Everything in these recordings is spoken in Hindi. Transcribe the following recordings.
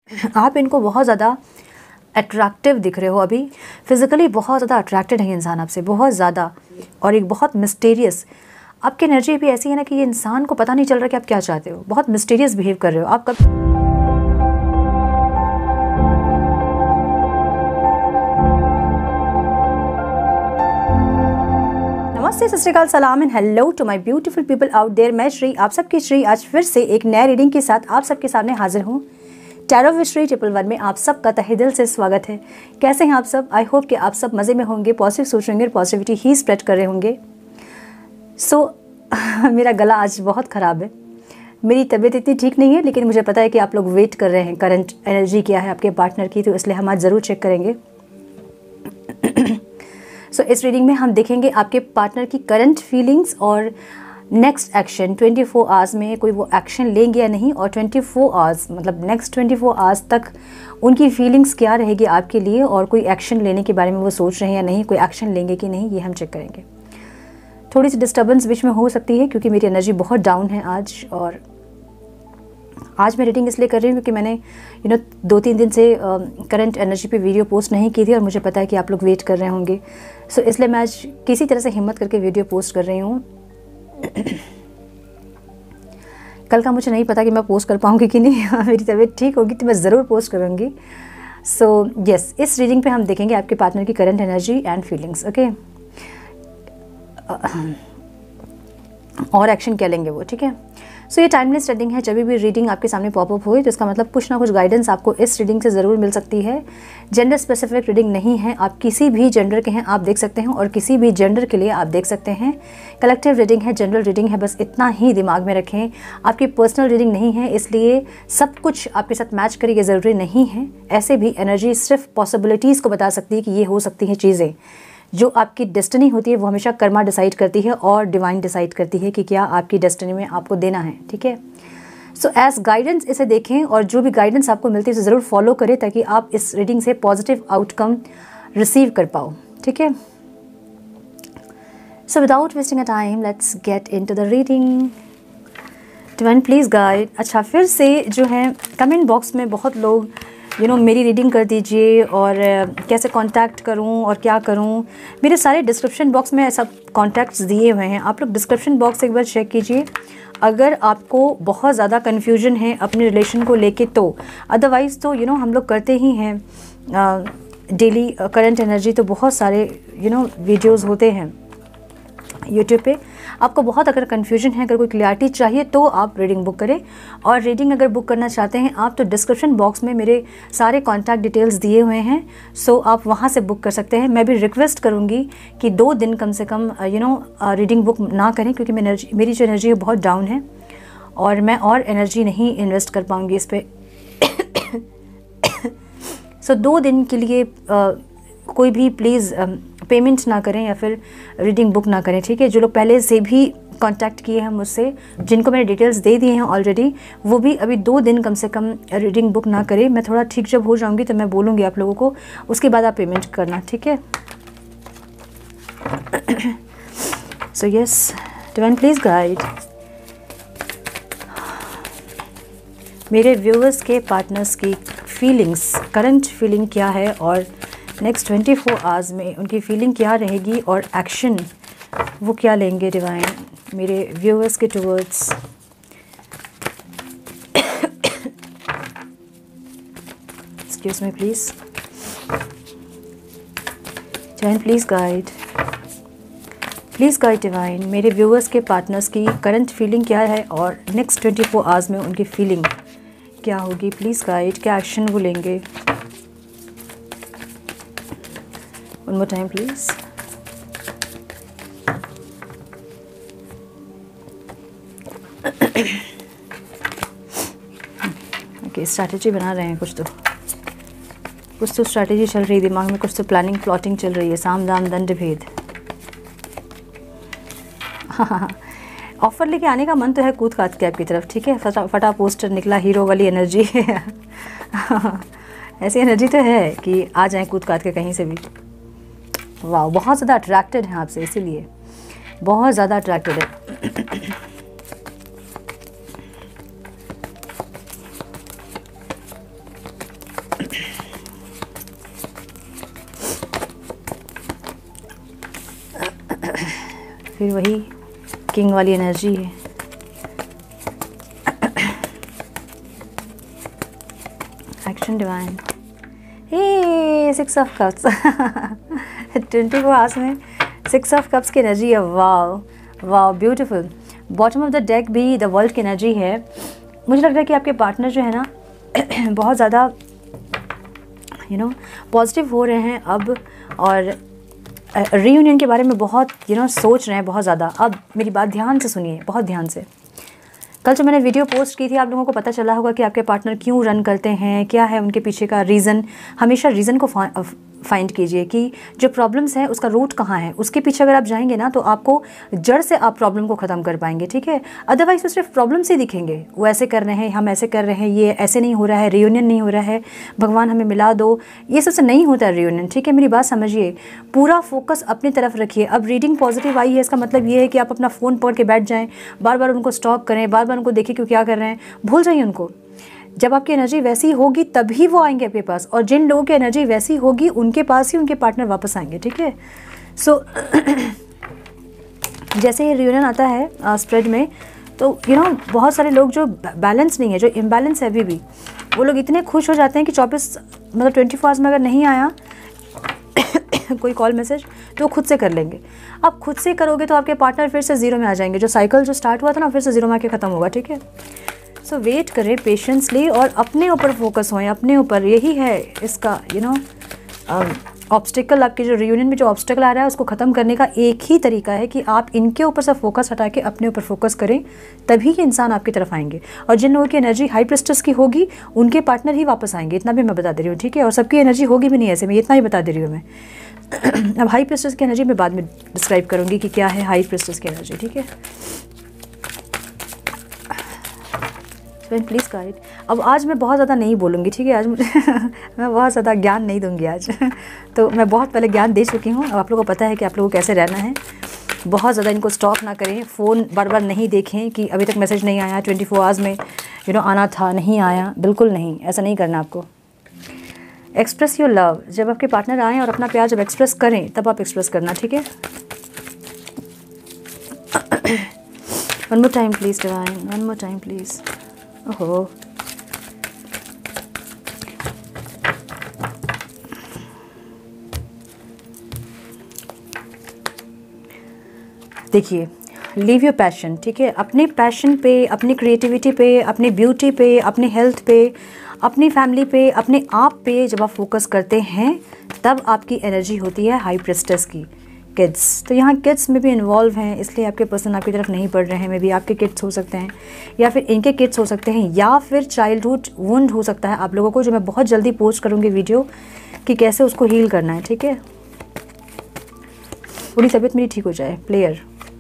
आप इनको बहुत ज़्यादा अट्रैक्टिव दिख रहे हो अभी, फिज़िकली बहुत ज़्यादा अट्रैक्टेड है ये इंसान आपसे, बहुत ज़्यादा, और एक बहुत मिस्टीरियस आपकी एनर्जी भी ऐसी है ना कि ये इंसान को पता नहीं चल रहा कि आप क्या चाहते हो, बहुत मिस्टीरियस बिहेव कर रहे हो आप। कब नमस्ते, सत श्री अकाल, सलाम and hello to my beautiful people out there. मैं श्री, आप सबकी श्री, आज फिर से एक नए रीडिंग के साथ आप सबके सामने हाजिर हूँ। टैरो विद श्री 111 में आप सबका तहे दिल से स्वागत है। कैसे हैं आप सब? आई होप कि आप सब मज़े में होंगे, पॉजिटिव सोच रहे होंगे, पॉजिटिविटी ही स्प्रेड कर रहे होंगे। मेरा गला आज बहुत ख़राब है, मेरी तबीयत इतनी ठीक नहीं है, लेकिन मुझे पता है कि आप लोग वेट कर रहे हैं करंट एनर्जी क्या है आपके पार्टनर की, तो इसलिए हम आज ज़रूर चेक करेंगे। इस रीडिंग में हम देखेंगे आपके पार्टनर की करंट फीलिंग्स और नेक्स्ट एक्शन 24 आवर्स में कोई वो एक्शन लेंगे या नहीं, और 24 आवर्स मतलब नेक्स्ट 24 आवर्स तक उनकी फीलिंग्स क्या रहेगी आपके लिए, और कोई एक्शन लेने के बारे में वो सोच रहे हैं या नहीं, कोई एक्शन लेंगे कि नहीं, ये हम चेक करेंगे। थोड़ी सी डिस्टर्बेंस बीच में हो सकती है क्योंकि मेरी एनर्जी बहुत डाउन है आज, और आज मैं रीडिंग इसलिए कर रही हूँ क्योंकि मैंने 2-3 दिन से करंट एनर्जी पे वीडियो पोस्ट नहीं की थी, और मुझे पता है कि आप लोग वेट कर रहे होंगे। इसलिए मैं आज किसी तरह से हिम्मत करके वीडियो पोस्ट कर रही हूँ। कल का मुझे नहीं पता कि मैं पोस्ट कर पाऊँगी कि नहीं। मेरी तबीयत ठीक होगी तो मैं ज़रूर पोस्ट करूँगी। यस, इस रीडिंग पे हम देखेंगे आपके पार्टनर की current energy and feelings. Okay, और एक्शन क्या लेंगे वो, ठीक है। ये टाइमलेस रीडिंग है। जब भी रीडिंग आपके सामने पॉपअप हुई तो इसका मतलब कुछ ना कुछ गाइडेंस आपको इस रीडिंग से ज़रूर मिल सकती है। जेंडर स्पेसिफिक रीडिंग नहीं है, आप किसी भी जेंडर के हैं आप देख सकते हैं, और किसी भी जेंडर के लिए आप देख सकते हैं। कलेक्टिव रीडिंग है, जनरल रीडिंग है, बस इतना ही दिमाग में रखें। आपकी पर्सनल रीडिंग नहीं है, इसलिए सब कुछ आपके साथ मैच करे ये ज़रूरी नहीं है। ऐसे भी एनर्जी सिर्फ पॉसिबिलिटीज़ को बता सकती है कि ये हो सकती हैं चीज़ें। जो आपकी डेस्टिनी होती है वो हमेशा कर्मा डिसाइड करती है और डिवाइन डिसाइड करती है कि क्या आपकी डेस्टिनी में आपको देना है, ठीक है। एज गाइडेंस इसे देखें, और जो भी गाइडेंस आपको मिलती है उसे ज़रूर फॉलो करें ताकि आप इस रीडिंग से पॉजिटिव आउटकम रिसीव कर पाओ, ठीक है। Without wasting a time let's get into the reading. Divine please guide. अच्छा, फिर से जो है कमेंट बॉक्स में बहुत लोग मेरी रीडिंग कर दीजिए, और कैसे कांटेक्ट करूं और क्या करूं। मेरे सारे डिस्क्रिप्शन बॉक्स में सब कांटेक्ट्स दिए हुए हैं, आप लोग डिस्क्रिप्शन बॉक्स एक बार चेक कीजिए अगर आपको बहुत ज़्यादा कन्फ्यूजन है अपने रिलेशन को लेके तो। अदरवाइज़ तो हम लोग करते ही हैं डेली करंट एनर्जी, तो बहुत सारे वीडियोज़ होते हैं यूट्यूब पे। आपको बहुत अगर कन्फ्यूजन है, अगर कोई क्लैरिटी चाहिए तो आप रीडिंग बुक करें। और रीडिंग अगर बुक करना चाहते हैं आप तो डिस्क्रिप्शन बॉक्स में मेरे सारे कॉन्टैक्ट डिटेल्स दिए हुए हैं, आप वहाँ से बुक कर सकते हैं। मैं भी रिक्वेस्ट करूँगी कि 2 दिन कम से कम रीडिंग बुक ना करें, क्योंकि मेरी जो एनर्जी है बहुत डाउन है और मैं और एनर्जी नहीं इन्वेस्ट कर पाऊँगी इस पर। 2 दिन के लिए कोई भी प्लीज़ पेमेंट ना करें या फिर रीडिंग बुक ना करें, ठीक है। जो लोग पहले से भी कांटेक्ट किए हैं मुझसे, जिनको मैंने डिटेल्स दे दिए हैं ऑलरेडी, वो भी अभी 2 दिन कम से कम रीडिंग बुक ना करें। मैं थोड़ा ठीक जब हो जाऊंगी तो मैं बोलूँगी आप लोगों को, उसके बाद आप पेमेंट करना, ठीक है। Yes, divine please guide. मेरे व्यूअर्स के पार्टनर्स की फीलिंग्स, करंट फीलिंग क्या है, और नेक्स्ट 24 आवर्स में उनकी फीलिंग क्या रहेगी, और एक्शन वो क्या लेंगे डिवाइन मेरे व्यूअर्स के towards. Excuse me please. Divine please guide, please guide divine. मेरे व्यूअर्स के पार्टनर्स की करंट फीलिंग क्या है, और नेक्स्ट 24 आवर्स में उनकी फीलिंग क्या होगी। प्लीज़ गाइड, क्या एक्शन वो लेंगे। One more time, please. Okay, strategy बना रहे हैं, कुछ तो स्ट्रैटेजी चल रही है दिमाग में, कुछ तो प्लानिंग प्लॉटिंग चल रही है। साम दाम दंड भेद। ऑफर लेके आने का मन तो है कूद काद के आपकी तरफ, ठीक है। फटा पोस्टर निकला, हीरो वाली एनर्जी। ऐसी एनर्जी तो है कि आ जाए कूद काद के कहीं से भी। वाह, बहुत ज़्यादा अट्रैक्टेड हैं आपसे, इसीलिए बहुत ज़्यादा अट्रैक्टेड है। फिर वही किंग वाली एनर्जी है। Action divine, hey 6 of cups 24 hours में 6 ऑफ कप्स की एनर्जी है। Wow wow beautiful. Bottom of the deck भी द वर्ल्ड की एनर्जी है। मुझे लग रहा है कि आपके पार्टनर जो है ना बहुत ज़्यादा पॉजिटिव हो रहे हैं अब, और रीयूनियन के बारे में बहुत सोच रहे हैं बहुत ज़्यादा। अब मेरी बात ध्यान से सुनिए, बहुत ध्यान से। कल जो मैंने वीडियो पोस्ट की थी, आप लोगों को पता चला होगा कि आपके पार्टनर क्यों रन करते हैं, क्या है उनके पीछे का रीज़न। हमेशा रीज़न को फाइंड कीजिए कि जो प्रॉब्लम्स है उसका रूट कहाँ है। उसके पीछे अगर आप जाएंगे ना तो आपको जड़ से आप प्रॉब्लम को ख़त्म कर पाएंगे, ठीक है। अदरवाइज तो सिर्फ प्रॉब्लम्स ही दिखेंगे, वो ऐसे कर रहे हैं, हम ऐसे कर रहे हैं, ये ऐसे नहीं हो रहा है, रियूनियन नहीं हो रहा है, भगवान हमें मिला दो, ये सबसे नहीं होता है रियूनियन, ठीक है। मेरी बात समझिए, पूरा फोकस अपनी तरफ रखिए। अब रीडिंग पॉजिटिव आई है, इसका मतलब ये है कि आप अपना फ़ोन पकड़ के बैठ जाएँ, बार बार उनको स्टॉप करें, बार बार उनको देखिए कि क्या कर रहे हैं, भूल जाइए उनको। जब आपकी एनर्जी वैसी होगी तभी वो आएंगे आपके पास, और जिन लोगों की एनर्जी वैसी होगी उनके पास ही उनके पार्टनर वापस आएंगे, ठीक है। सो जैसे ये रियूनियन आता है स्प्रेड में, तो बहुत सारे लोग जो बैलेंस नहीं है, जो इम्बैलेंस है अभी भी, वो लोग इतने खुश हो जाते हैं कि 24 आवर्स में अगर नहीं आया कोई कॉल मैसेज तो खुद से कर लेंगे। आप खुद से करोगे तो आपके पार्टनर फिर से ज़ीरो में आ जाएंगे। जो साइकिल जो स्टार्ट हुआ था ना, फिर से ज़ीरो में आके ख़त्म होगा, ठीक है। सो वेट करें पेशेंसली और अपने ऊपर फोकस होएं, अपने ऊपर। यही है इसका ऑब्स्टिकल, आपके जो रियूनियन में जो ऑब्स्टिकल आ रहा है उसको ख़त्म करने का एक ही तरीका है कि आप इनके ऊपर से फोकस हटा के अपने ऊपर फोकस करें, तभी ये इंसान आपकी तरफ आएंगे। और जिन लोगों की एनर्जी हाई प्रिस्टेस की होगी उनके पार्टनर ही वापस आएंगे, इतना भी मैं बता दे रही हूँ, ठीक है। और सबकी एनर्जी होगी भी नहीं ऐसे, मैं इतना ही बता दे रही हूँ मैं। अब हाई प्रिस्टेस की एनर्जी मैं बाद में डिस्क्राइब करूँगी कि क्या है हाई प्रिस्टेस की एनर्जी, ठीक है। Please guide. अब आज मैं बहुत ज़्यादा नहीं बोलूँगी, ठीक है। आज मुझे मैं बहुत ज़्यादा ज्ञान नहीं दूँगी आज तो मैं बहुत पहले ज्ञान दे चुकी हूँ। अब आप लोगों को पता है कि आप लोगों को कैसे रहना है। बहुत ज़्यादा इनको स्टॉप ना करें, फ़ोन बार बार नहीं देखें कि अभी तक मैसेज नहीं आया, 24 आवर्स में आना था नहीं आया, बिल्कुल नहीं, ऐसा नहीं करना आपको। एक्सप्रेस योर लव, जब आपके पार्टनर आएँ और अपना प्यार जब एक्सप्रेस करें तब आप एक्सप्रेस करना, ठीक है। One more time please divine, one more time please. ओहो, देखिए, लीव योर पैशन, ठीक है। अपने पैशन पे, अपनी क्रिएटिविटी पे, अपनी ब्यूटी पे, अपनी हेल्थ पे, अपनी फैमिली पे, अपने आप पे जब आप फोकस करते हैं तब आपकी एनर्जी होती है हाई प्रिस्टेस की। किड्स, तो यहाँ किड्स में भी इन्वॉल्व हैं, इसलिए आपके पर्सन आपकी तरफ नहीं पढ़ रहे हैं। मे बी आपके किड्स हो सकते हैं, या फिर इनके किड्स हो सकते हैं, या फिर चाइल्डहुड वुंड हो सकता है आप लोगों को, जो मैं बहुत जल्दी पोस्ट करूँगी वीडियो कि कैसे उसको हील करना है, ठीक है। पूरी तबीयत मेरी ठीक हो जाए। प्लेयर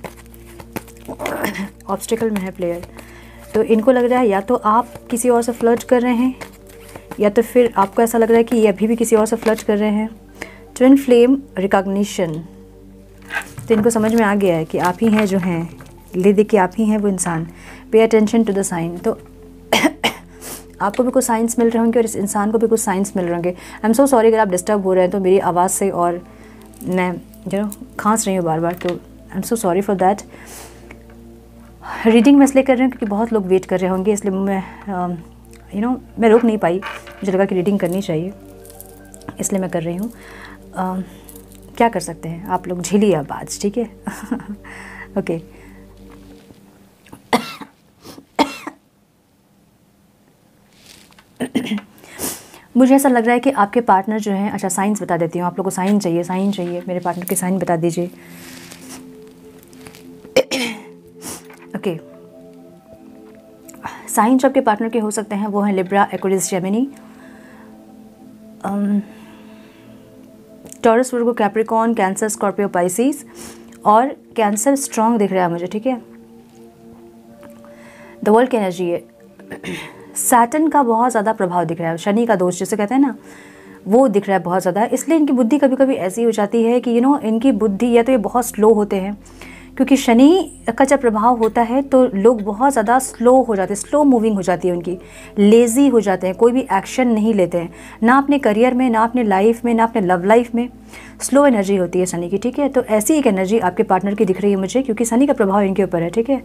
ऑब्स्टिकल में है प्लेयर, तो इनको लग रहा है या तो आप किसी और से फ्लर्ट कर रहे हैं, या तो फिर आपको ऐसा लग रहा है कि ये अभी भी किसी और से फ्लर्ट कर रहे हैं। ट्विन फ्लेम रिकॉग्निशन, तो इनको समझ में आ गया है कि आप ही हैं जो हैं, ले दे के आप ही हैं वो इंसान। Pay attention to the sign, तो आपको भी कुछ साइंस मिल रहे होंगे और इस इंसान को भी कुछ साइंस मिल रहे होंगे। आई एम सो सॉरी अगर आप डिस्टर्ब हो रहे हैं तो मेरी आवाज़ से, और मैं खांस रही हूँ बार बार, तो I'm so sorry for that. Reading मैं इसलिए कर रही हूँ क्योंकि बहुत लोग वेट कर रहे होंगे, इसलिए मैं मैं रोक नहीं पाई, मुझे लगा कि रीडिंग करनी चाहिए, इसलिए मैं कर रही हूँ। क्या कर सकते हैं, आप लोग झेलिए अब आज, ठीक है। ओके, मुझे ऐसा लग रहा है कि आपके पार्टनर जो हैं, अच्छा साइंस बता देती हूँ, आप लोगों को साइन चाहिए, मेरे पार्टनर के साइन बता दीजिए। ओके, साइन जो आपके पार्टनर के हो सकते हैं वो हैं Libra, Aquarius, Gemini, Taurus, Virgo, Capricorn, Cancer, Scorpio, Pisces, और कैंसर स्ट्रॉन्ग दिख रहा है मुझे, ठीक है। द वर्ल्ड की एनर्जी है, सैटर्न का बहुत ज़्यादा प्रभाव दिख रहा है, शनि का दोष जिसे कहते हैं ना, वो दिख रहा है बहुत ज़्यादा। इसलिए इनकी बुद्धि कभी कभी ऐसी हो जाती है कि इनकी बुद्धि, या तो ये बहुत स्लो होते हैं, क्योंकि शनि का जब प्रभाव होता है तो लोग बहुत ज़्यादा स्लो हो जाते हैं, स्लो मूविंग हो जाती है उनकी, लेज़ी हो जाते हैं, कोई भी एक्शन नहीं लेते हैं, ना अपने करियर में, ना अपने लाइफ में, ना अपने लव लाइफ में। स्लो एनर्जी होती है शनि की, ठीक है। तो ऐसी एक एनर्जी आपके पार्टनर की दिख रही है मुझे, क्योंकि शनि का प्रभाव इनके ऊपर है, ठीक है।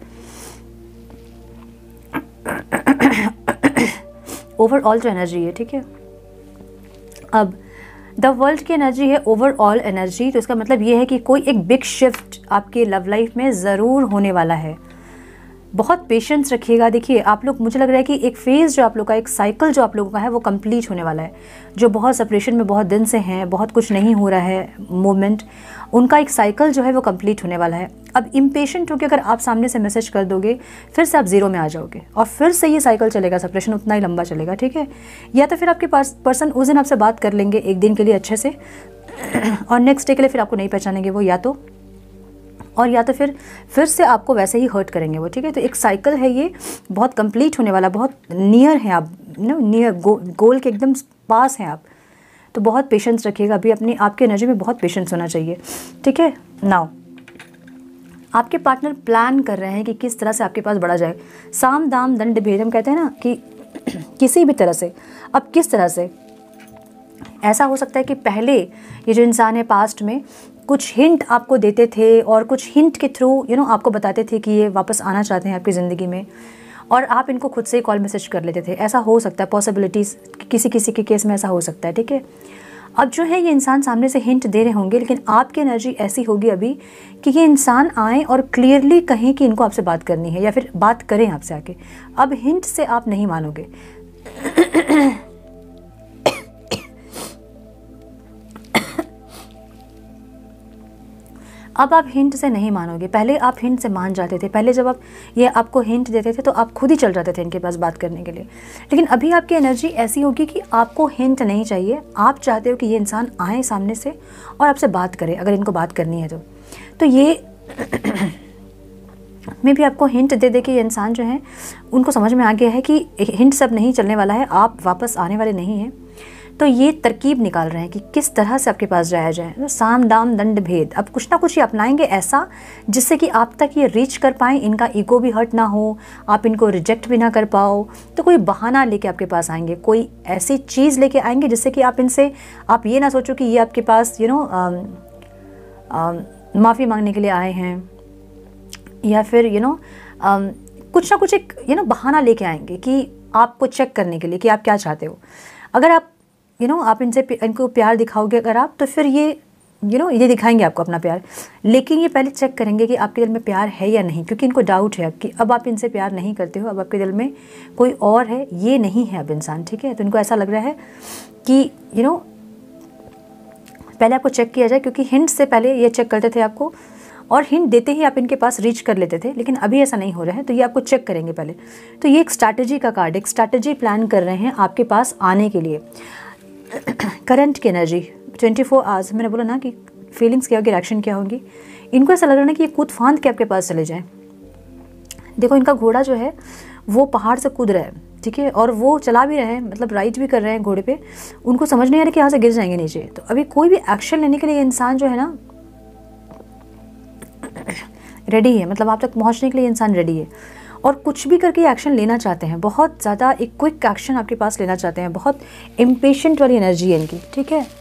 ओवरऑल जो एनर्जी है, ठीक है। अब द वर्ल्ड की एनर्जी है ओवरऑल एनर्जी, तो इसका मतलब ये है कि कोई एक बिग शिफ्ट आपके लव लाइफ में ज़रूर होने वाला है। बहुत पेशेंस रखिएगा। देखिए आप लोग, मुझे लग रहा है कि एक फेज़ जो आप लोग का, एक साइकिल जो आप लोगों का है वो कंप्लीट होने वाला है। जो बहुत सेपरेशन में बहुत दिन से हैं, बहुत कुछ नहीं हो रहा है मूवमेंट, उनका एक साइकिल जो है वो कंप्लीट होने वाला है। अब इम्पेशेंट होकर अगर आप सामने से मैसेज कर दोगे, फिर से आप ज़ीरो में आ जाओगे और फिर से ये साइकिल चलेगा, सेपरेशन उतना ही लंबा चलेगा, ठीक है। या तो फिर आपके पास पर्सन उस दिन आपसे बात कर लेंगे एक दिन के लिए अच्छे से और नेक्स्ट डे के लिए फिर आपको नहीं पहचानेंगे वो, या तो फिर से आपको वैसे ही हर्ट करेंगे वो, ठीक है। तो एक साइकिल है ये, बहुत कंप्लीट होने वाला, बहुत नियर है आप, नियर गोल के एकदम पास हैं आप। तो बहुत पेशेंस रखिएगा, अभी अपनी आपके एनर्जी में बहुत पेशेंस होना चाहिए, ठीक है। नाउ आपके पार्टनर प्लान कर रहे हैं कि किस तरह से आपके पास बढ़ा जाए। साम दाम दंड भेद, हम कहते हैं ना कि किसी भी तरह से। अब किस तरह से, ऐसा हो सकता है कि पहले ये जो इंसान है पास्ट में कुछ हिंट आपको देते थे और कुछ हिंट के थ्रू आपको बताते थे कि ये वापस आना चाहते हैं आपकी ज़िंदगी में, और आप इनको खुद से ही कॉल मैसेज कर लेते थे। ऐसा हो सकता है, पॉसिबिलिटीज़ किसी किसी के केस में ऐसा हो सकता है, ठीक है। अब जो है ये इंसान सामने से हिंट दे रहे होंगे, लेकिन आपकी एनर्जी ऐसी होगी अभी कि ये इंसान आए और क्लियरली कहें कि इनको आपसे बात करनी है, या फिर बात करें आपसे आके। अब हिंट से आप नहीं मानोगे। अब आप हिंट से नहीं मानोगे। पहले आप हिंट से मान जाते थे, पहले जब आप ये आपको हिंट देते थे तो आप खुद ही चल जाते थे इनके पास बात करने के लिए। लेकिन अभी आपकी एनर्जी ऐसी होगी कि आपको हिंट नहीं चाहिए, आप चाहते हो कि ये इंसान आए सामने से और आपसे बात करे, अगर इनको बात करनी है तो ये में भी आपको हिंट दे दे कि ये इंसान जो है उनको समझ में आ गया है कि हिंट सब नहीं चलने वाला है, आप वापस आने वाले नहीं हैं। तो ये तरकीब निकाल रहे हैं कि किस तरह से आपके पास जाया जाए। तो साम दाम दंड भेद, अब कुछ ना कुछ ये अपनाएंगे ऐसा जिससे कि आप तक ये रीच कर पाएँ, इनका ईगो भी हर्ट ना हो, आप इनको रिजेक्ट भी ना कर पाओ। तो कोई बहाना लेके आपके पास आएंगे, कोई ऐसी चीज़ लेके आएंगे जिससे कि आप इनसे, आप ये ना सोचो कि ये आपके पास माफ़ी मांगने के लिए आए हैं, या फिर कुछ ना कुछ एक बहाना लेके आएंगे कि आपको चेक करने के लिए कि आप क्या चाहते हो। अगर आप आप इनको प्यार दिखाओगे अगर आप, तो फिर ये ये दिखाएंगे आपको अपना प्यार, लेकिन ये पहले चेक करेंगे कि आपके दिल में प्यार है या नहीं, क्योंकि इनको डाउट है कि अब आप इनसे प्यार नहीं करते हो, अब आपके दिल में कोई और है, ये नहीं है अब इंसान, ठीक है। तो इनको ऐसा लग रहा है कि पहले आपको चेक किया जाए, क्योंकि हिंट से पहले ये चेक करते थे आपको, और हिंट देते ही आप इनके पास रीच कर लेते थे, लेकिन अभी ऐसा नहीं हो रहा है। तो ये आपको चेक करेंगे पहले। तो ये एक स्ट्रैटेजी का कार्ड, एक स्ट्रैटेजी प्लान कर रहे हैं आपके पास आने के लिए। करंट की एनर्जी 24 आवर्स, मैंने बोला ना कि फीलिंग्स क्या होगी, रिएक्शन क्या होंगी। इनको ऐसा लग रहा है कि ये कूद फांद के आपके पास चले जाएं। देखो इनका घोड़ा जो है वो पहाड़ से कूद रहा है, ठीक है, और वो चला भी रहे हैं, मतलब राइड भी कर रहे हैं घोड़े पे। उनको समझ नहीं आ रहा कि यहाँ से गिर जाएंगे नीचे। तो अभी कोई भी एक्शन लेने के लिए इंसान जो है ना रेडी है, मतलब आप तक पहुँचने के लिए इंसान रेडी है, और कुछ भी करके एक्शन लेना चाहते हैं, बहुत ज़्यादा एक क्विक एक्शन आपके पास लेना चाहते हैं। बहुत इम्पेशेंट वाली एनर्जी है इनकी, ठीक है।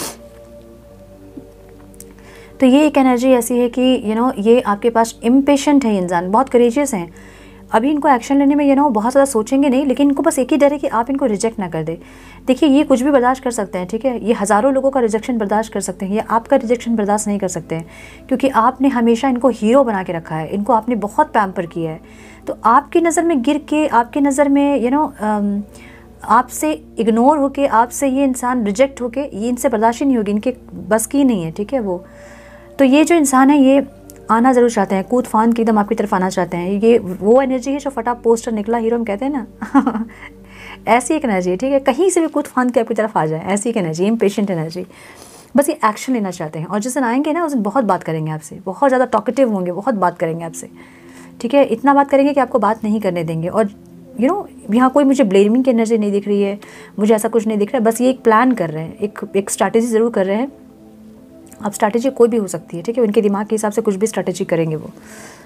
तो ये एक एनर्जी ऐसी है कि ये आपके पास इम्पेशेंट है इंसान, बहुत करेजियस हैं। अभी इनको एक्शन लेने में बहुत ज़्यादा सोचेंगे नहीं, लेकिन इनको बस एक ही डर है कि आप इनको रिजेक्ट ना कर दे। देखिए ये कुछ भी बर्दाश्त कर सकते हैं, ठीक है, ये हज़ारों लोगों का रिजेक्शन बर्दाश्त कर सकते हैं, ये आपका रिजेक्शन बर्दाश्त नहीं कर सकते हैं, क्योंकि आपने हमेशा इनको हीरो बना के रखा है, इनको आपने बहुत पैम्पर किया है। तो आपकी नज़र में गिर के, आपकी नज़र में आपसे इग्नोर होके, आपसे ये इंसान रिजेक्ट होके, ये इनसे बर्दाश्त ही नहीं होगी, इनके बस की नहीं है, ठीक है वो। तो ये जो इंसान है ये आना ज़रूर चाहते हैं, कूद फांद के एकदम आपकी तरफ आना चाहते हैं। ये वो एनर्जी है जो फटा पोस्टर निकला हीरो, हम कहते हैं ना ऐसी एक एनर्जी है, ठीक है, कहीं से भी कूद फांद के आपकी तरफ आ जाए, ऐसी एक एनर्जी, इम्पेशेंट एनर्जी। बस ये एक्शन लेना चाहते हैं, और जिस दिन आएंगे ना उस दिन बहुत बात करेंगे आपसे, बहुत ज़्यादा टॉकेटिव होंगे, बहुत बात करेंगे आपसे, ठीक है। इतना बात करेंगे कि आपको बात नहीं करने देंगे। और यहाँ कोई मुझे ब्लेमिंग की एनर्जी नहीं दिख रही है, मुझे ऐसा कुछ नहीं दिख रहा है। बस ये एक प्लान कर रहे हैं, एक स्ट्रैटेजी ज़रूर कर रहे हैं अब स्ट्रैटेजी कोई भी हो सकती है, ठीक है, उनके दिमाग के हिसाब से कुछ भी स्ट्रैटेजी करेंगे वो।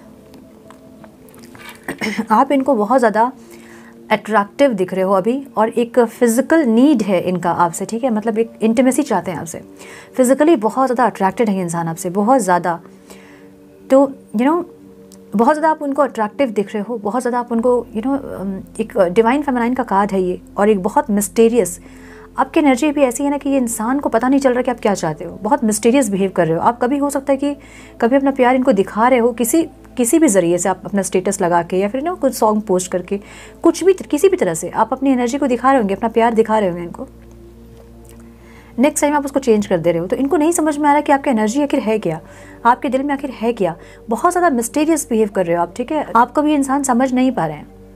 आप इनको बहुत ज़्यादा अट्रैक्टिव दिख रहे हो अभी, और एक फ़िज़िकल नीड है इनका आपसे, ठीक है, मतलब एक इंटीमेसी चाहते हैं आपसे, फिज़िकली बहुत ज़्यादा अट्रैक्टेड है इंसान आपसे, बहुत ज़्यादा। तो बहुत ज़्यादा आप उनको अट्रैक्टिव दिख रहे हो, बहुत ज़्यादा आप उनको एक डिवाइन फेमिनाइन का कार्ड है ये, और एक बहुत मिस्टीरियस आपकी एनर्जी भी ऐसी है ना कि ये इंसान को पता नहीं चल रहा कि आप क्या चाहते हो, बहुत मिस्टीरियस बिहेव कर रहे हो आप। कभी हो सकता है कि कभी अपना प्यार इनको दिखा रहे हो किसी भी ज़रिए से, आप अपना स्टेटस लगा के या फिर कुछ सॉन्ग पोस्ट करके, कुछ भी किसी भी तरह से आप अपनी एनर्जी को दिखा रहे होंगे, अपना प्यार दिखा रहे होंगे इनको। नेक्स्ट टाइम आप उसको चेंज कर दे रहे हो, तो इनको नहीं समझ में आ रहा कि आपकी एनर्जी आखिर है क्या, आपके दिल में आखिर है क्या। बहुत ज़्यादा मिस्टीरियस बिहेव कर रहे हो आप, ठीक है, आपको भी इंसान समझ नहीं पा रहे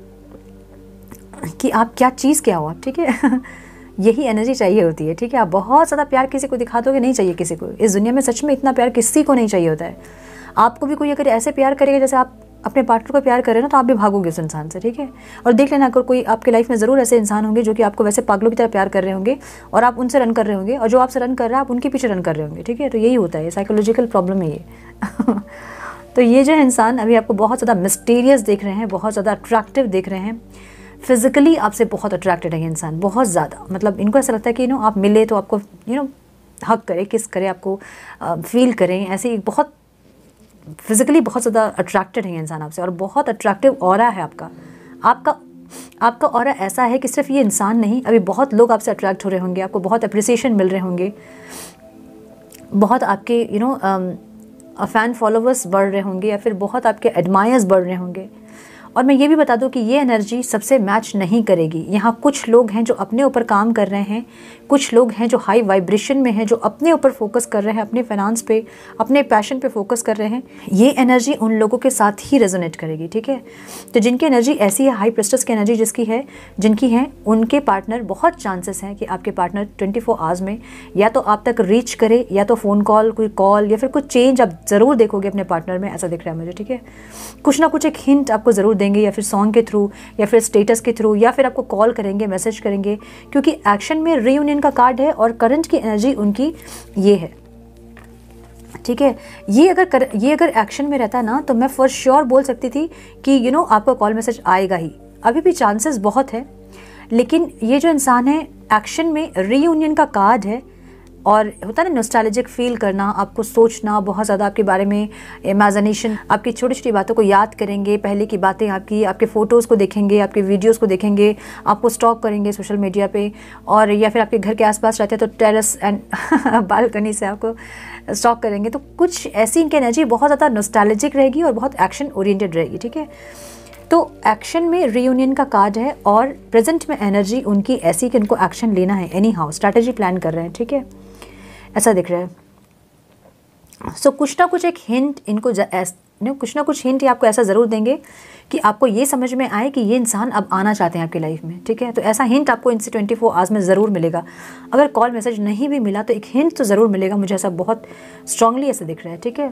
हैं कि आप क्या चीज़ क्या हो आप, ठीक है। यही एनर्जी चाहिए होती है, ठीक है। आप बहुत ज़्यादा प्यार किसी को दिखा दोगे, नहीं चाहिए किसी को इस दुनिया में, सच में इतना प्यार किसी को नहीं चाहिए होता है। आपको भी कोई अगर ऐसे प्यार करेगा जैसे आप अपने पार्टनर को प्यार करें ना, तो आप भी भागोगे उस इंसान से, ठीक है। और देख लेना, अगर कोई आपके लाइफ में ज़रूर ऐसे इंसान होंगे जो कि आपको वैसे पागलों की तरह प्यार कर रहे होंगे, और आप उनसे रन कर रहे होंगे, और जो आपसे रन कर रहा है आप उनके पीछे रन कर रहे होंगे, ठीक है। तो यही होता है, साइकोलॉजिकल प्रॉब्लम है ये। तो ये जो इंसान अभी आपको बहुत ज़्यादा मिस्टीरियस देख रहे हैं, बहुत ज़्यादा अट्रैक्टिव देख रहे हैं, फिज़िकली आपसे बहुत अट्रैक्टेड है ये इंसान, बहुत ज़्यादा। मतलब इनको ऐसा लगता है कि आप मिले तो आपको हक करे, किस करे, आपको फील करें, ऐसे बहुत फिज़िकली बहुत ज़्यादा अट्रैक्टेड है इंसान आपसे, और बहुत अट्रैक्टिव ऑरा है आपका ऑरा ऐसा है कि सिर्फ ये इंसान नहीं, अभी बहुत लोग आपसे अट्रैक्ट हो रहे होंगे, आपको बहुत अप्रिसिएशन मिल रहे होंगे, बहुत आपके फ़ैन फॉलोवर्स बढ़ रहे होंगे, या फिर बहुत आपके एडमायर्स बढ़ रहे होंगे। और मैं ये भी बता दूं कि ये एनर्जी सबसे मैच नहीं करेगी। यहाँ कुछ लोग हैं जो अपने ऊपर काम कर रहे हैं, कुछ लोग हैं जो हाई वाइब्रेशन में हैं, जो अपने ऊपर फोकस कर रहे हैं, अपने फाइनेंस पे, अपने पैशन पे फोकस कर रहे हैं। ये एनर्जी उन लोगों के साथ ही रेजोनेट करेगी, ठीक है। तो जिनकी एनर्जी ऐसी है, हाई प्रेस्टस की एनर्जी जिनकी है, उनके पार्टनर, बहुत चांसेस हैं कि आपके पार्टनर 24 आवर्स में या तो आप तक रीच करे, या तो फ़ोन कॉल, कोई कॉल, या फिर कुछ चेंज आप ज़रूर देखोगे अपने पार्टनर में, ऐसा दिख रहा है मुझे, ठीक है। कुछ ना कुछ एक हिंट आपको ज़रूर देंगे, या फिर सॉन्ग के थ्रू, या फिर स्टेटस के थ्रू, या फिर आपको कॉल करेंगे, मैसेज करेंगे, क्योंकि एक्शन में रीयूनियन का कार्ड है, और करंट की एनर्जी उनकी ये है, ठीक है। ये अगर एक्शन में रहता ना, तो मैं फॉर श्योर बोल सकती थी कि आपको कॉल मैसेज आएगा ही। अभी भी चांसेस बहुत है, लेकिन ये जो इंसान है एक्शन में, रीयूनियन का कार्ड है, और होता है ना नॉस्टैल्जिक फील करना, आपको सोचना बहुत ज़्यादा आपके बारे में, इमेजिनेशन, आपकी छोटी छोटी बातों को याद करेंगे, पहले की बातें आपके फ़ोटोज़ को देखेंगे, आपके वीडियोस को देखेंगे, आपको स्टॉक करेंगे सोशल मीडिया पे, और या फिर आपके घर के आसपास रहते हैं तो टेरेस एंड बालकनी से आपको स्टॉक करेंगे। तो कुछ ऐसी इनकी एनर्जी बहुत ज़्यादा नॉस्टैल्जिक रहेगी और बहुत एक्शन ओरिएंटेड रहेगी, ठीक है। तो एक्शन में रीयूनियन का कार्ड है, और प्रेजेंट में एनर्जी उनकी ऐसी कि उनको एक्शन लेना है, एनी हाउ स्ट्रैटेजी प्लान कर रहे हैं, ठीक है, ऐसा दिख रहा है। सो कुछ ना कुछ एक हिंट इनको कुछ ना कुछ हिंट आपको ऐसा ज़रूर देंगे कि आपको ये समझ में आए कि ये इंसान अब आना चाहते हैं आपकी लाइफ में, ठीक है। तो ऐसा हिंट आपको इनसे 24 आवर्स में ज़रूर मिलेगा। अगर कॉल मैसेज नहीं भी मिला तो एक हिंट तो ज़रूर मिलेगा, मुझे ऐसा बहुत स्ट्रांगली ऐसा दिख रहा है, ठीक है।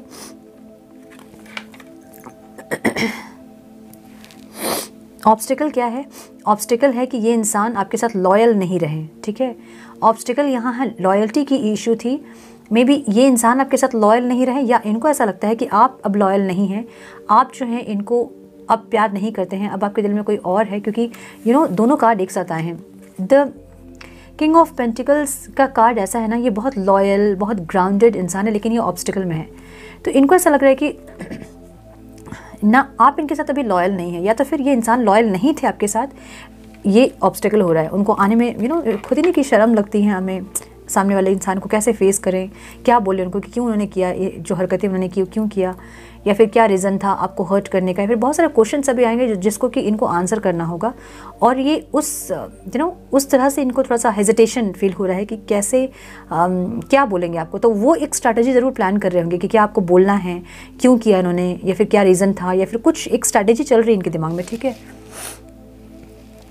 ऑब्स्टिकल क्या है? ऑब्स्टिकल है कि ये इंसान आपके साथ लॉयल नहीं रहे, ठीक है। ऑब्स्टिकल यहाँ है लॉयल्टी की इशू थी। मे बी ये इंसान आपके साथ लॉयल नहीं रहे, या इनको ऐसा लगता है कि आप अब लॉयल नहीं हैं, आप जो हैं इनको अब प्यार नहीं करते हैं, अब आपके दिल में कोई और है, क्योंकि दोनों कार्ड एक साथ आए हैं। द किंग ऑफ पेंटिकल्स का कार्ड ऐसा है ना, ये बहुत लॉयल, बहुत ग्राउंडेड इंसान है, लेकिन ये ऑब्स्टिकल में है। तो इनको ऐसा लग रहा है कि ना आप इनके साथ अभी लॉयल नहीं है, या तो फिर ये इंसान लॉयल नहीं थे आपके साथ, ये ऑब्स्टिकल हो रहा है उनको आने में। खुद ही नहीं की शर्म लगती है हमें, सामने वाले इंसान को कैसे फेस करें, क्या बोले उनको कि क्यों उन्होंने किया ये जो हरकतें उन्होंने की, क्यों किया, या फिर क्या रीज़न था आपको हर्ट करने का। फिर बहुत सारे क्वेश्चन अभी आएंगे जिसको कि इनको आंसर करना होगा, और ये उस तरह से इनको थोड़ा सा हेजिटेशन फील हो रहा है कि कैसे क्या बोलेंगे आपको। तो वो एक स्ट्रैटेजी ज़रूर प्लान कर रहे होंगे कि क्या आपको बोलना है, क्यों किया इन्होंने, या फिर क्या रीज़न था, या फिर कुछ एक स्ट्रैटेजी चल रही है इनके दिमाग में, ठीक है।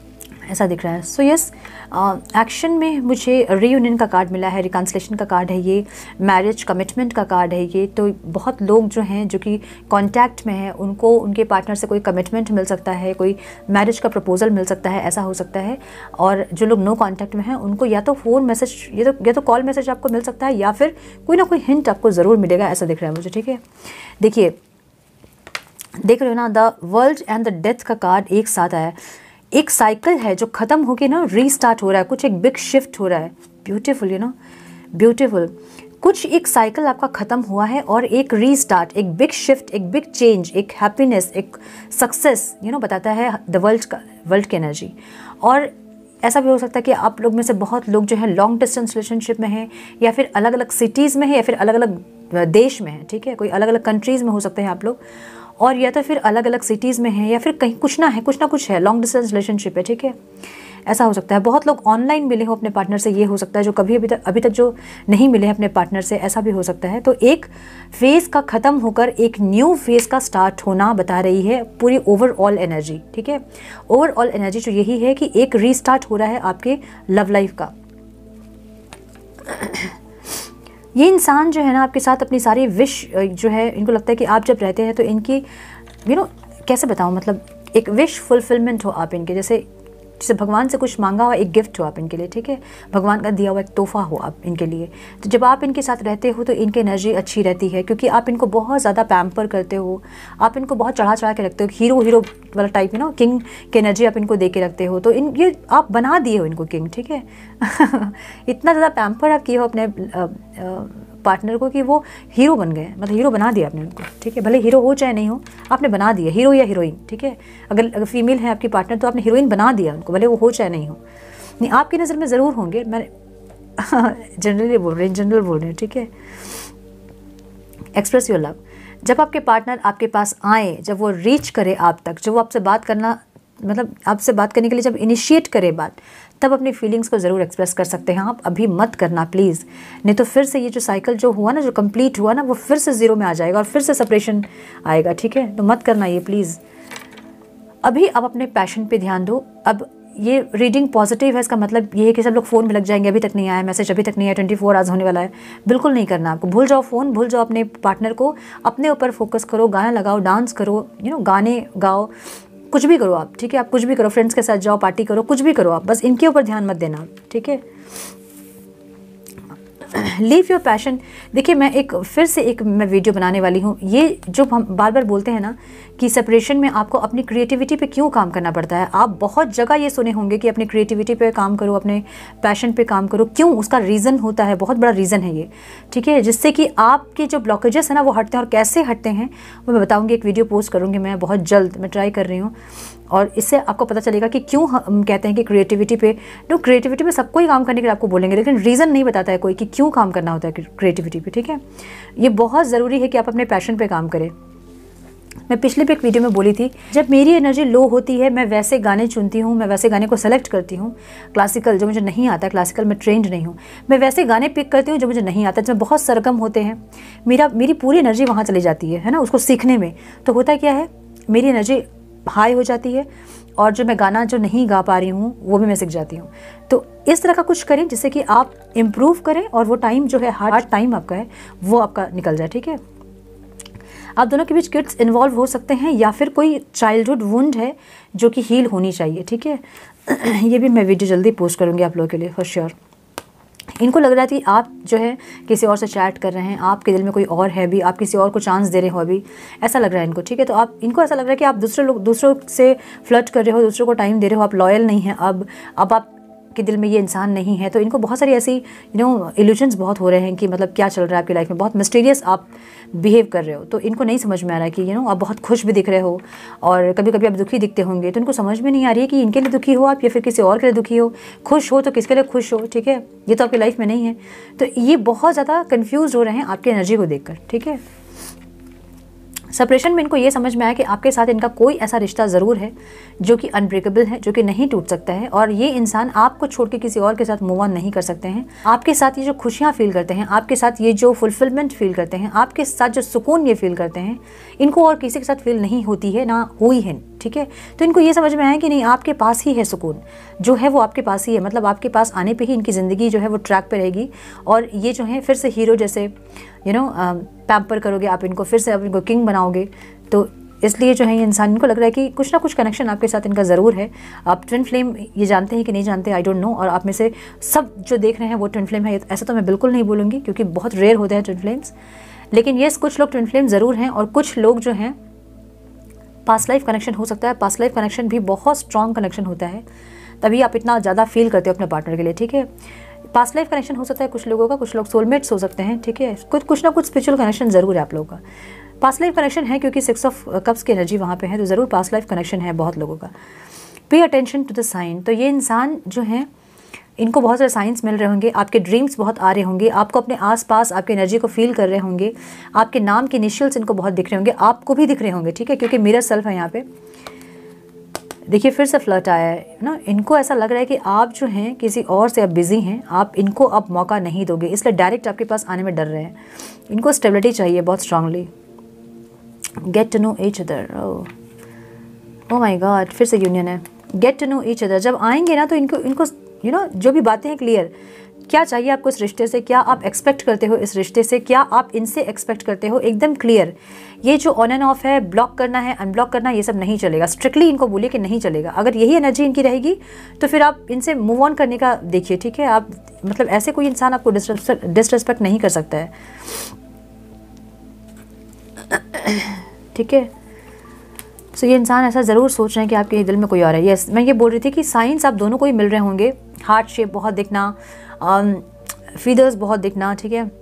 ऐसा दिख रहा है। सो यस, एक्शन में मुझे रीयूनियन का कार्ड मिला है, रिकन्सिलेशन का कार्ड है ये, मैरिज कमिटमेंट का कार्ड है ये। तो बहुत लोग जो हैं जो कि कांटेक्ट में हैं, उनको उनके पार्टनर से कोई कमिटमेंट मिल सकता है, कोई मैरिज का प्रपोजल मिल सकता है, ऐसा हो सकता है। और जो लोग नो कांटेक्ट में हैं उनको या तो फ़ोन मैसेज या तो कॉल मैसेज आपको मिल सकता है, या फिर कोई ना कोई हिंट आपको ज़रूर मिलेगा, ऐसा दिख रहा है मुझे। ठीक है, देखिए देख रहे हो ना, the world and the death का कार्ड एक साथ आया। एक साइकिल है जो ख़त्म होके ना रीस्टार्ट हो रहा है, कुछ एक बिग शिफ्ट हो रहा है। Beautiful, you know, beautiful. कुछ एक साइकिल आपका ख़त्म हुआ है और एक रीस्टार्ट, एक बिग शिफ्ट, एक बिग चेंज, एक हैप्पीनेस, एक सक्सेस, यू नो, बताता है द वर्ल्ड की एनर्जी। और ऐसा भी हो सकता है कि आप लोग में से बहुत लोग जो है लॉन्ग डिस्टेंस रिलेशनशिप में हैं, या फिर अलग अलग सिटीज़ में हैं, या फिर अलग अलग देश में हैं। ठीक है, कोई अलग अलग कंट्रीज़ में हो सकते हैं आप लोग, और या तो फिर अलग अलग सिटीज़ में हैं, या फिर कहीं कुछ ना कुछ है, लॉन्ग डिस्टेंस रिलेशनशिप है। ठीक है, ऐसा हो सकता है। बहुत लोग ऑनलाइन मिले हो अपने पार्टनर से, ये हो सकता है। जो कभी अभी तक जो नहीं मिले हैं अपने पार्टनर से, ऐसा भी हो सकता है। तो एक फेज़ का ख़त्म होकर एक न्यू फेज़ का स्टार्ट होना बता रही है पूरी ओवरऑल एनर्जी। ठीक है, ओवरऑल एनर्जी जो यही है कि एक रीस्टार्ट हो रहा है आपके लव लाइफ का। ये इंसान जो है ना आपके साथ अपनी सारी विश जो है, इनको लगता है कि आप जब रहते हैं तो इनकी यू नो कैसे बताऊँ, मतलब एक विश फुलफिलमेंट हो आप इनके, जैसे भगवान से कुछ मांगा हुआ एक गिफ्ट हो आप इनके लिए। ठीक है, भगवान का दिया हुआ एक तोहफा हो आप इनके लिए। तो जब आप इनके साथ रहते हो तो इनकी एनर्जी अच्छी रहती है, क्योंकि आप इनको बहुत ज़्यादा पैम्पर करते हो, आप इनको बहुत चढ़ा के रखते हो, हीरो वाला टाइप, यू नो, किंग की एनर्जी आप इनको दे के रखते हो। तो ये आप बना दिए हो इनको किंग। ठीक है इतना ज़्यादा पैम्पर आप किए हो अपने पार्टनर को कि वो हीरो बन गए, मतलब हीरो बना दिया आपने उनको। ठीक है, भले हीरो हो चाहे नहीं हो, आपने बना दिया हीरो या हीरोइन। ठीक है, अगर फीमेल है आपकी पार्टनर तो आपने हीरोइन बना दिया उनको, भले वो हो चाहे नहीं हो। नहीं, आपकी नज़र में ज़रूर होंगे, मैं जनरली बोल रही हूँ। ठीक है, एक्सप्रेस योर लव। जब आपके पार्टनर आपके पास आए, जब वो रीच करे आप तक, जब वो आपसे बात करना, मतलब आपसे बात करने के लिए जब इनिशिएट करे बात, तब अपनी फीलिंग्स को ज़रूर एक्सप्रेस कर सकते हैं आप। अभी मत करना प्लीज़, नहीं तो फिर से ये जो साइकिल जो हुआ ना, जो कंप्लीट हुआ ना, वो फिर से ज़ीरो में आ जाएगा और फिर से सेपरेशन आएगा। ठीक है, तो मत करना ये प्लीज़। अभी आप अपने पैशन पे ध्यान दो। अब ये रीडिंग पॉजिटिव है, इसका मतलब ये है कि सब लोग फ़ोन में लग जाएंगे, अभी तक नहीं आया मैसेज, अभी तक नहीं आया, 24 आवर्स होने वाला है। बिल्कुल नहीं करना आपको। भूल जाओ फ़ोन, भूल जाओ अपने पार्टनर को, अपने ऊपर फोकस करो, गाना लगाओ, डांस करो, यू नो, गाने गाओ, कुछ भी करो आप। ठीक है, आप कुछ भी करो, फ्रेंड्स के साथ जाओ, पार्टी करो, कुछ भी करो आप, बस इनके ऊपर ध्यान मत देना। ठीक है, लीव योर पैशन। देखिए मैं वीडियो बनाने वाली हूँ। ये जो हम बार बार बोलते हैं ना कि सेपरेशन में आपको अपनी क्रिएटिविटी पे क्यों काम करना पड़ता है, आप बहुत जगह ये सुने होंगे कि अपनी क्रिएटिविटी पे काम करो, अपने पैशन पे काम करो। क्यों? उसका रीज़न होता है, बहुत बड़ा रीज़न है ये। ठीक है, जिससे कि आपके जो ब्लॉकेजेस हैं ना वो हटते हैं, और कैसे हटते हैं वो मैं बताऊँगी, एक वीडियो पोस्ट करूँगी मैं बहुत जल्द, मैं ट्राई कर रही हूँ। और इससे आपको पता चलेगा कि क्यों हम कहते हैं कि क्रिएटिविटी पे सबको ही काम करने के लिए आपको बोलेंगे, लेकिन रीज़न नहीं बताता है कोई कि क्यों काम करना होता है क्रिएटिविटी पे। ठीक है, ये बहुत ज़रूरी है कि आप अपने पैशन पे काम करें। मैं पिछले भी एक वीडियो में बोली थी, जब मेरी एनर्जी लो होती है मैं वैसे गाने चुनती हूँ, मैं वैसे गाने को सेलेक्ट करती हूँ। क्लासिकल जो मुझे नहीं आता, क्लासिकल में ट्रेंड नहीं हूँ, मैं वैसे गाने पिक करती हूँ जो मुझे नहीं आता, जिसमें बहुत सरगम होते हैं। मेरी पूरी एनर्जी वहाँ चली जाती है ना, उसको सीखने में। तो होता क्या है, मेरी एनर्जी हाई हो जाती है, और जो मैं गाना जो नहीं गा पा रही हूँ वो भी मैं सीख जाती हूँ। तो इस तरह का कुछ करें जिससे कि आप इम्प्रूव करें, और वो टाइम जो है, हार्ड टाइम आपका है, वो आपका निकल जाए। ठीक है, आप दोनों के बीच किड्स इन्वॉल्व हो सकते हैं, या फिर कोई चाइल्डहुड वुंड है जो कि हील होनी चाहिए। ठीक है, ये भी मैं वीडियो जल्दी पोस्ट करूँगी आप लोगों के लिए फॉर श्योर। इनको लग रहा था कि आप जो है किसी और से चैट कर रहे हैं, आपके दिल में कोई और है भी, आप किसी और को चांस दे रहे हो अभी, ऐसा लग रहा है इनको। ठीक है, तो इनको ऐसा लग रहा है कि आप दूसरों से फ्लर्ट कर रहे हो, दूसरों को टाइम दे रहे हो, आप लॉयल नहीं हैं। अब आप के दिल में ये इंसान नहीं है। तो इनको बहुत सारी ऐसी इल्यूजन्स बहुत हो रहे हैं कि मतलब क्या चल रहा है आपकी लाइफ में, बहुत मिस्टीरियस आप बिहेव कर रहे हो। तो इनको नहीं समझ में आ रहा है कि आप बहुत खुश भी दिख रहे हो, और कभी कभी आप दुखी दिखते होंगे। तो इनको समझ में नहीं आ रही है कि इनके लिए दुखी हो आप या फिर किसी और के लिए दुखी हो, खुश हो तो किसके लिए खुश हो। ठीक है, ये तो आपकी लाइफ में नहीं है। तो ये बहुत ज़्यादा कन्फ्यूज़ हो रहे हैं आपकी एनर्जी को देखकर। ठीक है, सेपरेशन में इनको ये समझ में आया कि आपके साथ इनका कोई ऐसा रिश्ता ज़रूर है जो कि अनब्रेकेबल है, जो कि नहीं टूट सकता है, और ये इंसान आपको छोड़ के किसी और के साथ मूव ऑन नहीं कर सकते हैं। आपके साथ ये जो खुशियाँ फील करते हैं, आपके साथ ये जो फुलफिलमेंट फील करते हैं, आपके साथ जो सुकून ये फील करते हैं, इनको और किसी के साथ फील नहीं होती है, ना हुई है। ठीक है। तो इनको ये समझ में आया कि नहीं, आपके पास ही है सुकून, जो है वो आपके पास ही है, मतलब आपके पास आने पे ही इनकी ज़िंदगी जो है वो ट्रैक पे रहेगी। और ये जो है फिर से हीरो जैसे पैम्पर करोगे आप इनको, फिर से आप इनको किंग बनाओगे। तो इसलिए जो है ये इंसान, इनको लग रहा है कि कुछ ना कुछ कनेक्शन आपके साथ इनका ज़रूर है। आप ट्विन फ्लेम ये जानते हैं कि नहीं जानते, आई डोंट नो। और आप में से सब जो देख रहे हैं वो ट्विन फ्लेम है, ऐसा तो मैं बिल्कुल नहीं बोलूँगी, क्योंकि बहुत रेयर होते हैं ट्विन फ्लेम्स। लेकिन येस, कुछ लोग ट्विन फ्लेम ज़रूर हैं, और कुछ लोग जो हैं पास्ट लाइफ कनेक्शन हो सकता है। पास्ट लाइफ कनेक्शन भी बहुत स्ट्रॉन्ग कनेक्शन होता है, तभी आप इतना ज़्यादा फील करते हो अपने पार्टनर के लिए, ठीक है। पास्ट लाइफ कनेक्शन हो सकता है कुछ लोगों का, कुछ लोग सोलमेट्स हो सकते हैं, ठीक है। कुछ ना कुछ स्पिरिचुअल कनेक्शन ज़रूर है आप लोगों का। पास्ट लाइफ कनेक्शन है क्योंकि 6 ऑफ कप्स की एनर्जी वहाँ पे है, तो ज़रूर पास्ट लाइफ कनेक्शन है बहुत लोगों का। Pay attention to the sign. तो ये इंसान जो है, इनको बहुत सारे साइंस मिल रहे होंगे, आपके ड्रीम्स बहुत आ रहे होंगे, आपको अपने आसपास आपकी एनर्जी को फील कर रहे होंगे, आपके नाम के इनिशियल्स इनको बहुत दिख रहे होंगे, आपको भी दिख रहे होंगे, ठीक है, क्योंकि मिरर सेल्फ है यहाँ पे। देखिए फिर से फ्लर्ट आया है ना, इनको ऐसा लग रहा है कि आप जो हैं किसी और से अब बिज़ी हैं, आप इनको अब मौका नहीं दोगे, इसलिए डायरेक्ट आपके पास आने में डर रहे हैं। इनको स्टेबिलिटी चाहिए बहुत strongly. Get to know each other, oh my God, फिर से यूनियन है। Get to know each other, जब आएंगे ना तो इनको जो भी बातें हैं क्लियर, क्या चाहिए आपको इस रिश्ते से, क्या आप एक्सपेक्ट करते हो इस रिश्ते से, क्या आप इनसे एक्सपेक्ट करते हो, एकदम क्लियर। ये जो ऑन एंड ऑफ है, ब्लॉक करना है, अनब्लॉक करना, ये सब नहीं चलेगा। स्ट्रिक्टली इनको बोलिए कि नहीं चलेगा। अगर यही एनर्जी इनकी रहेगी तो फिर आप इनसे मूव ऑन करने का देखिए, ठीक है। आप मतलब ऐसे कोई इंसान आपको डिसरिस्पेक्ट नहीं कर सकता है, ठीक है। सो ये इंसान ऐसा ज़रूर सोच रहे हैं कि आपके दिल में कोई और है। यस, मैं ये बोल रही थी कि साइंस आप दोनों को ही मिल रहे होंगे। हार्ट शेप बहुत दिखना, फीदर्स बहुत दिखना, ठीक है,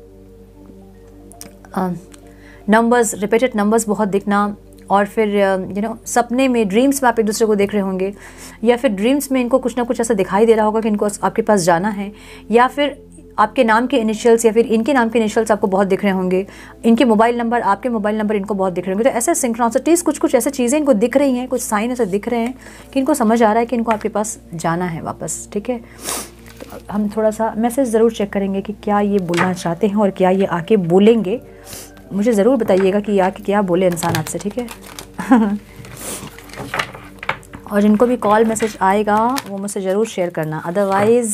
नंबर्स, रिपीटेड नंबर्स बहुत दिखना, और फिर सपने में, ड्रीम्स में आप एक दूसरे को देख रहे होंगे, या फिर ड्रीम्स में इनको कुछ ना कुछ ऐसा दिखाई दे रहा होगा कि इनको आपके पास जाना है, या फिर आपके नाम के इनिशियल्स या फिर इनके नाम के इनिशियल्स आपको बहुत दिख रहे होंगे, इनके मोबाइल नंबर, आपके मोबाइल नंबर इनको बहुत दिख रहे होंगे। तो ऐसे सिंक्रोनिसिटीज़, कुछ ऐसे चीज़ें इनको दिख रही हैं, कुछ साइन ऐसे दिख रहे हैं कि इनको समझ आ रहा है कि इनको आपके पास जाना है वापस, ठीक है। तो हम थोड़ा सा मैसेज ज़रूर चेक करेंगे कि क्या ये बोलना चाहते हैं और क्या ये आके बोलेंगे। मुझे ज़रूर बताइएगा कि आके क्या बोले इंसान आपसे, ठीक है। और जिनको भी कॉल मैसेज आएगा वो मुझसे ज़रूर शेयर करना, अदरवाइज़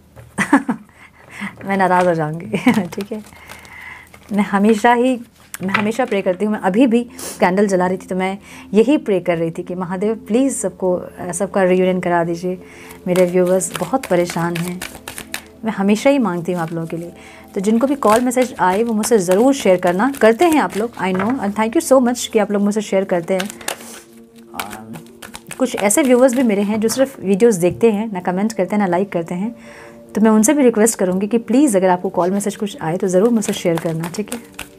मैं नाराज़ हो जाऊंगी, ठीक है। मैं हमेशा प्रे करती हूँ। मैं अभी भी कैंडल जला रही थी तो मैं यही प्रे कर रही थी कि महादेव प्लीज़ सबका रियूनियन करा दीजिए। मेरे व्यूवर्स बहुत परेशान हैं, मैं हमेशा ही मांगती हूँ आप लोगों के लिए। तो जिनको भी कॉल मैसेज आए वो मुझसे ज़रूर शेयर करना। करते हैं आप लोग, I know, and thank you so much कि आप लोग मुझसे शेयर करते हैं। कुछ ऐसे व्यूवर्स भी मेरे हैं जो सिर्फ वीडियोज़ देखते हैं, ना कमेंट करते हैं ना लाइक करते हैं। तो मैं उनसे भी रिक्वेस्ट करूँगी कि प्लीज़ अगर आपको कॉल मैसेज कुछ आए तो ज़रूर मुझसे शेयर करना, ठीक है।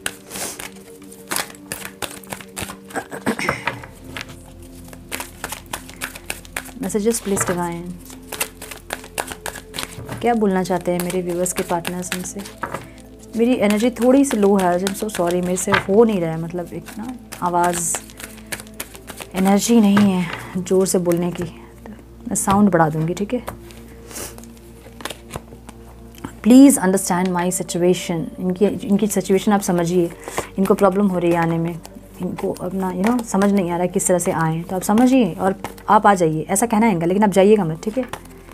मैसेजेस प्लीज़ डिवाइन, क्या बोलना चाहते हैं मेरे व्यूवर्स के पार्टनर्स हमसे। मेरी एनर्जी थोड़ी सी लो है, आई एम सो सॉरी, मेरे से हो नहीं रहा है, मतलब एक ना आवाज़, एनर्जी नहीं है ज़ोर से बोलने की। तो मैं साउंड बढ़ा दूँगी, ठीक है। Please understand my situation. इनकी सिचुएशन आप समझिए, इनको प्रॉब्लम हो रही है आने में, इनको अपना समझ नहीं आ रहा है किस तरह से आएँ, तो आप समझिए और आप आ जाइए। ऐसा कहना है इनका, लेकिन आप जाइएगा मत, ठीक है।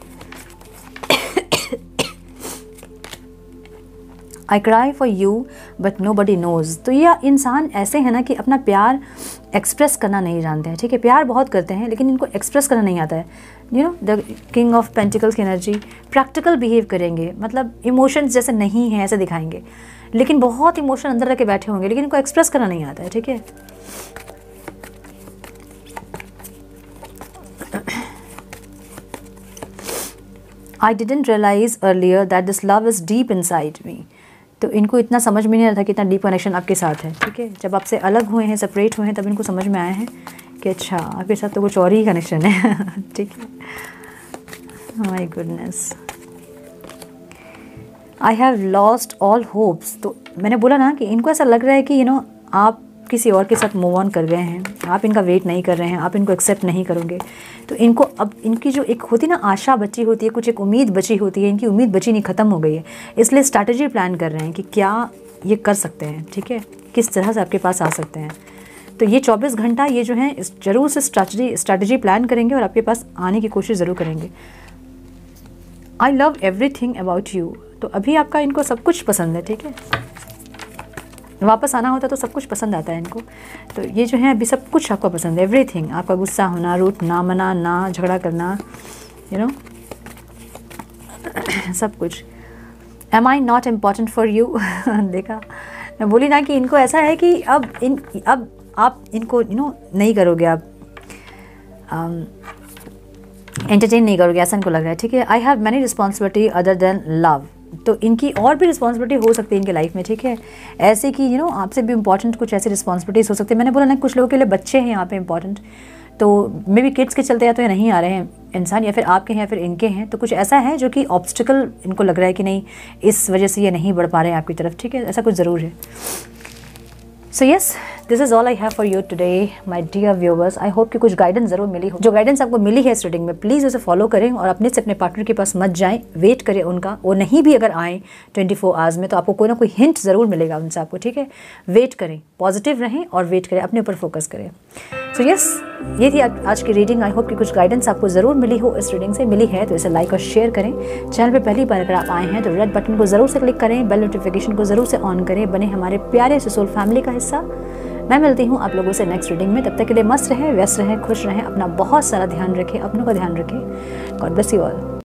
I cry for you but nobody knows. तो ये इंसान ऐसे है ना कि अपना प्यार एक्सप्रेस करना नहीं जानते हैं, ठीक है। प्यार बहुत करते हैं लेकिन इनको एक्सप्रेस करना नहीं आता है। द किंग ऑफ पेंटिकल्स की एनर्जी, प्रैक्टिकल बिहेव करेंगे, मतलब इमोशंस जैसे नहीं है ऐसे दिखाएंगे, लेकिन बहुत इमोशन अंदर रख के बैठे होंगे, लेकिन इनको एक्सप्रेस करना नहीं आता है, ठीक है। I didn't realise earlier that this love is deep inside me. तो इनको इतना समझ में नहीं आता कि इतना डीप कनेक्शन आपके साथ है, ठीक है। जब आपसे अलग हुए हैं, सेपरेट हुए हैं, तब इनको समझ में आया है कि अच्छा आपके साथ तो कुछ और ही कनेक्शन है, ठीक है। My goodness, I have lost all hopes. तो मैंने बोला ना कि इनको ऐसा लग रहा है कि आप किसी और के साथ मूव ऑन कर गए हैं, आप इनका वेट नहीं कर रहे हैं, आप इनको एक्सेप्ट नहीं करोगे। तो इनको अब इनकी जो एक होती ना आशा बची होती है, कुछ एक उम्मीद बची होती है, इनकी उम्मीद बची नहीं, ख़त्म हो गई है। इसलिए स्ट्रैटेजी प्लान कर रहे हैं कि क्या ये कर सकते हैं, ठीक है, किस तरह से आपके पास आ सकते हैं। तो ये 24 घंटा ये जो है ज़रूर से स्ट्रैटेजी प्लान करेंगे और आपके पास आने की कोशिश ज़रूर करेंगे। I love everything about you, तो अभी आपका इनको सब कुछ पसंद है, ठीक है। वापस आना होता तो सब कुछ पसंद आता है इनको, तो ये जो है अभी सब कुछ आपको पसंद है, एवरीथिंग। आपका गुस्सा होना, रूठना, मनाना, झगड़ा करना, यू नो, सब कुछ। Am I not important for you. देखा, मैं बोली ना कि इनको ऐसा है कि अब आप इनको नहीं करोगे, आप एंटरटेन नहीं करोगे, ऐसा इनको लग रहा है, ठीक है। I have many responsibility other than love, तो इनकी और भी रिस्पॉन्सिबिलिटी हो सकती है इनके लाइफ में, ठीक है। ऐसे कि आपसे भी इंपॉर्टेंट कुछ ऐसी रिस्पॉन्सिबिलिटीज़ हो सकती है। मैंने बोला ना कुछ लोगों के लिए बच्चे हैं यहाँ पे इंपॉर्टेंट, तो मे बी किड्स के चलते या तो ये नहीं आ रहे हैं इंसान, या फिर आपके हैं या फिर इनके हैं, तो कुछ ऐसा है जो कि ऑब्स्टिकल इनको लग रहा है कि नहीं, इस वजह से ये नहीं बढ़ पा रहे हैं आपकी तरफ, ठीक है, ऐसा कुछ ज़रूर है। So yes, this is all I have for you today my dear viewers. I hope कि कुछ गाइडेंस ज़रूर मिली हो। जो गाइडेंस आपको मिली है इस रीडिंग में, प्लीज़ उसे फॉलो करें और अपने से अपने पार्टनर के पास मत जाएं, वेट करें उनका। वो नहीं भी अगर आएँ 24 आवर्स में, तो आपको कोई ना कोई हिंट ज़रूर मिलेगा उनसे आपको, ठीक है। वेट करें, पॉजिटिव रहें और वेट करें, अपने ऊपर फोकस करें। सो यस, ये थी आज की रीडिंग। आई होप कि कुछ गाइडेंस आपको ज़रूर मिली हो इस रीडिंग से। मिली है तो इसे लाइक और शेयर करें। चैनल पे पहली बार अगर आप आए हैं तो रेड बटन को ज़रूर से क्लिक करें, बेल नोटिफिकेशन को ज़रूर से ऑन करें, बने हमारे प्यारे से सोल फैमिली का हिस्सा। मैं मिलती हूँ आप लोगों से नेक्स्ट रीडिंग में। तब तक के लिए मस्त रहें, व्यस्त रहें, खुश रहें, अपना बहुत सारा ध्यान रखें, अपनों का ध्यान रखें। God bless you all.